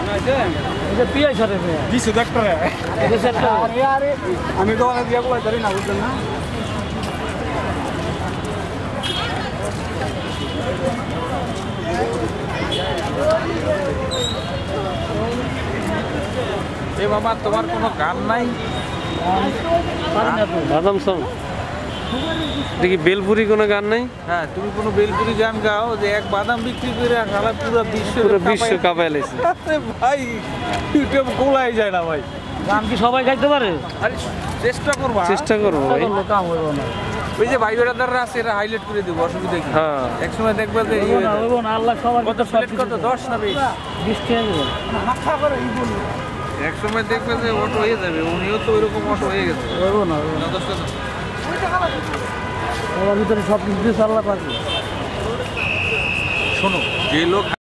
পিয়াই সারে দিছো ডাক্তারে আমি তো অনেক দিয়ে বলাই ধরি না বুঝলেন না এ মামা তোমার কোনো গান নাই? বাদাম সং দেখি বেলপুরি কোনো গান নাই? হ্যাঁ তুমি কোনো বেলপুরি গান গাও যে এক বাদাম বিক্রি করে খালা পুরো বিশ্ব কাঁপায় লেছে ভাই ইউটিউব গোলাই যায় না ভাই। গান কি সবাই গাইতে পারে? আরে চেষ্টা করবো ভাই কাম হইব না। ওই যে ভাই বেড়াদাররা আছে এরা হাইলাইট করে দেবো, অসুবিধা কি? হ্যাঁ একসময় দেখবে যে আল্লাহ সবার কত প্লেট কত 10 না 20 টাকা এক সময় দেখবে যে অটো হয়ে যাবে, উনিও তো ওইরকম অটো হয়ে গেছে। ভিতরে সব কিছু আল্লাহ পাচ্ছে। শোনো যে লোক